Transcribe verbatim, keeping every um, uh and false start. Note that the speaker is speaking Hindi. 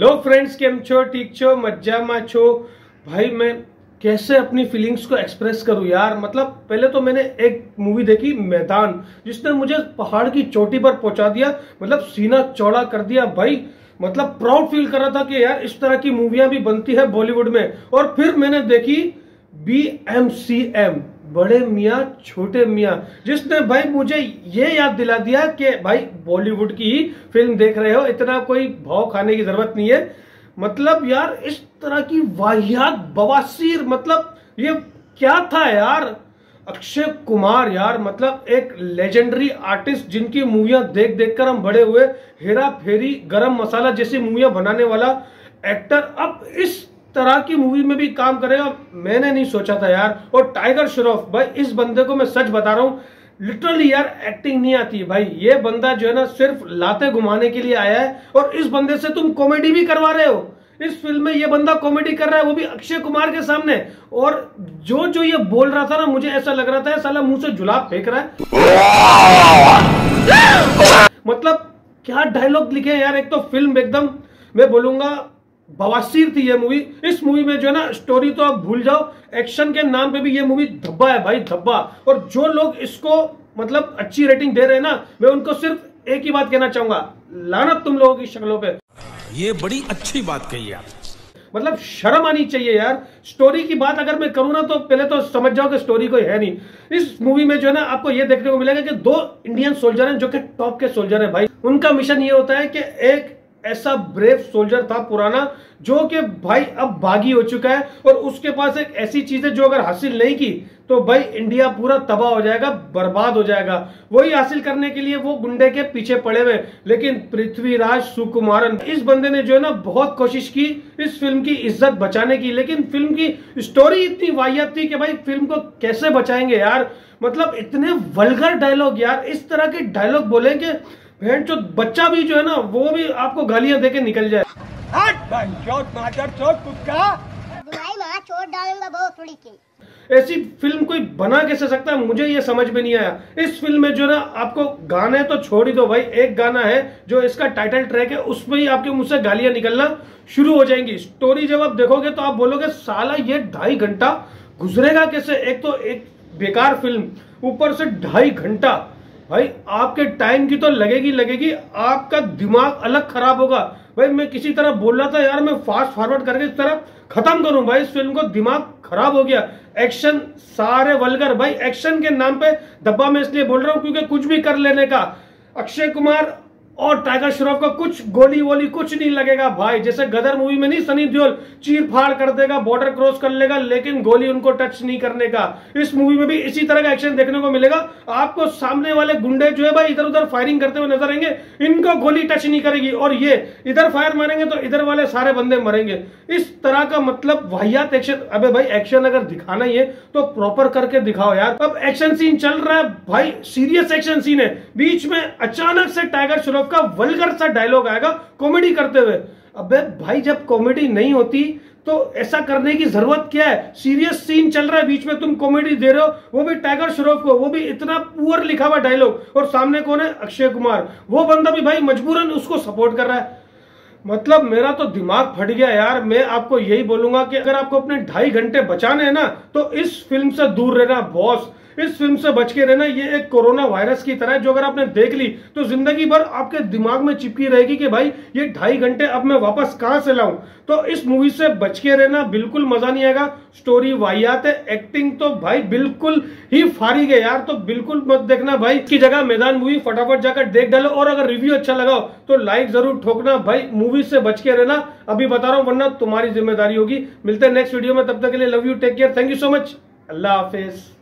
लो फ्रेंड्स, केम छो? ठीक छो? मज्जामा छो? भाई मैं कैसे अपनी फीलिंग्स को एक्सप्रेस करूं यार। मतलब पहले तो मैंने एक मूवी देखी मैदान, जिसने मुझे पहाड़ की चोटी पर पहुंचा दिया, मतलब सीना चौड़ा कर दिया भाई। मतलब प्राउड फील कर रहा था कि यार इस तरह की मूवियां भी बनती है बॉलीवुड में। और फिर मैंने देखी बी एम सी एम, बड़े मियाँ छोटे मियाँ, जिसने भाई मुझे ये याद दिला दिया कि भाई बॉलीवुड की ही फिल्म देख रहे हो, इतना कोई भाव खाने की जरूरत नहीं है। मतलब यार इस तरह की वाहियात बवासीर, मतलब ये क्या था यार। अक्षय कुमार यार, मतलब एक लेजेंडरी आर्टिस्ट जिनकी मूवियां देख देखकर हम बड़े हुए, हेरा फेरी, गरम मसाला जैसी मूवियां बनाने वाला एक्टर अब इस तरह की मूवी में भी काम करेगा, मैंने नहीं सोचा था यार। और टाइगर श्रॉफ भाई, इस बंदे को मैं सच बता रहा हूं, लिटरली यार एक्टिंग नहीं आती भाई। ये बंदा जो है ना सिर्फ लाते घुमाने के लिए आया है, और इस बंदे से तुम कॉमेडी भी करवा रहे हो। इस फिल्म में ये बंदा कॉमेडी कर रहा है, वो भी अक्षय कुमार के सामने। और जो जो ये बोल रहा था ना, मुझे ऐसा लग रहा था साला मुंह से जुलाब फेंक रहा है। मतलब क्या डायलॉग लिखे यार। एक तो फिल्म एकदम, मैं बोलूंगा बवासीर थी ये मूवी। इस मूवी में जो है ना स्टोरी तो आप भूल जाओ, एक्शन के नाम पे भी ये मूवी धब्बा है भाई, धब्बा। और जो लोग इसको मतलब अच्छी रेटिंग दे रहे हैं ना, मैं उनको सिर्फ एक ही बात कहना चाहूंगा, लानत तुम लोगों की शक्लों पे। ये बड़ी अच्छी बात कही आप। मतलब शर्म आनी चाहिए यार। स्टोरी की बात अगर मैं करूं ना, तो पहले तो समझ जाओ कि स्टोरी कोई है नहीं। इस मूवी में जो है ना आपको ये देखने को मिलेगा कि दो इंडियन सोल्जर हैं जो कि टॉप के सोल्जर हैं भाई। उनका मिशन ये होता है कि एक ऐसा ब्रेव सोल्जर था पुराना, जो कि भाई अब बागी हो चुका है, और उसके पास एक ऐसी चीज है जो अगर हासिल नहीं की तो भाई इंडिया पूरा तबाह हो जाएगा, बर्बाद हो जाएगा। वही हासिल करने के लिए वो गुंडे के पीछे पड़े हुए। लेकिन पृथ्वीराज सुकुमारन, इस बंदे ने जो है ना बहुत कोशिश की इस फिल्म की इज्जत बचाने की, लेकिन फिल्म की स्टोरी इतनी वाहियात थी कि भाई फिल्म को कैसे बचाएंगे यार। मतलब इतने वल्गर डायलॉग यार, इस तरह के डायलॉग बोलेंगे भेड़ चो बच्चा भी जो है ना वो भी आपको गालियां देके निकल जाए। ऐसी फिल्म कोई बना कैसे सकता है, मुझे ये समझ में नहीं आया। इस फिल्म में जो ना आपको गाने तो छोड़ ही दो भाई, एक गाना है जो इसका टाइटल ट्रैक है, उसमें ही आपके मुंह से गालियां निकलना शुरू हो जाएंगी। स्टोरी जब आप देखोगे तो आप बोलोगे साला ये ढाई घंटा गुजरेगा कैसे। एक तो एक बेकार फिल्म, ऊपर से ढाई घंटा भाई। आपके टाइम की तो लगेगी लगेगी, आपका दिमाग अलग खराब होगा भाई। मैं किसी तरह बोल रहा था यार, मैं फास्ट फॉरवर्ड करके इस तरह खत्म करूं भाई इस फिल्म को, दिमाग खराब हो गया। एक्शन सारे वल्गर भाई, एक्शन के नाम पे धब्बा में इसलिए बोल रहा हूं क्योंकि कुछ भी कर लेने का अक्षय कुमार और टाइगर श्रॉफ का कुछ गोली वोली कुछ नहीं लगेगा भाई। जैसे गदर मूवी में नहीं सनी देओल चीर फाड़ कर देगा, बॉर्डर क्रॉस कर लेगा, लेकिन गोली उनको टच नहीं करने का। इस मूवी में भी इसी तरह का एक्शन देखने को मिलेगा। आपको सामने वाले गुंडे जो है भाई इधर उधर फायरिंग करते हुए नजर आएंगे, इनको गोली टच नहीं करेगी, और ये इधर फायर मारेंगे तो इधर वाले सारे बंदे मरेंगे। इस तरह का मतलब वाहियात एक्शन। अबे भाई एक्शन अगर दिखाना ही है तो प्रॉपर करके दिखाओ यार। अब एक्शन सीन चल रहा है भाई, सीरियस एक्शन सीन है, बीच में अचानक से टाइगर श्रॉफ का वल्गर सा डायलॉग आएगा कॉमेडी करते हुए। अबे भाई जब कॉमेडी नहीं होती तो ऐसा करने की जरूरत क्या है। सीरियस सीन चल रहा है, बीच में तुम कॉमेडी दे रहे हो, वो भी टाइगर श्रॉफ को, वो भी इतना पुअर लिखा हुआ डायलॉग, और सामने कौन है, अक्षय कुमार। वो बंदा भी भाई मजबूरन उसको सपोर्ट कर रहा है। मतलब मेरा तो दिमाग फट गया यार। मैं आपको यही बोलूंगा कि अगर आपको अपने ढाई घंटे बचाने हैं ना, तो इस फिल्म से दूर रहना बॉस, इस फिल्म से बच के रहना। ये एक कोरोना वायरस की तरह है, जो अगर आपने देख ली तो जिंदगी भर आपके दिमाग में चिपकी रहेगी कि भाई ये ढाई घंटे अब मैं वापस कहां से लाऊं। तो इस मूवी से बच के रहना, बिल्कुल मजा नहीं आएगा। स्टोरी वाहियात है, एक्टिंग तो भाई बिल्कुल ही फारिग है यार, तो बिल्कुल मत देखना भाई। इसकी जगह मैदान मूवी फटाफट जाकर देख डालो, और अगर रिव्यू अच्छा लगा तो लाइक जरूर ठोकना भाई। मूवी से बच के रहना, अभी बता रहा हूं, वरना तुम्हारी जिम्मेदारी होगी। मिलते हैं नेक्स्ट वीडियो में, तब तक के लिए love you, take care, thank you so much, अल्लाह हाफिज।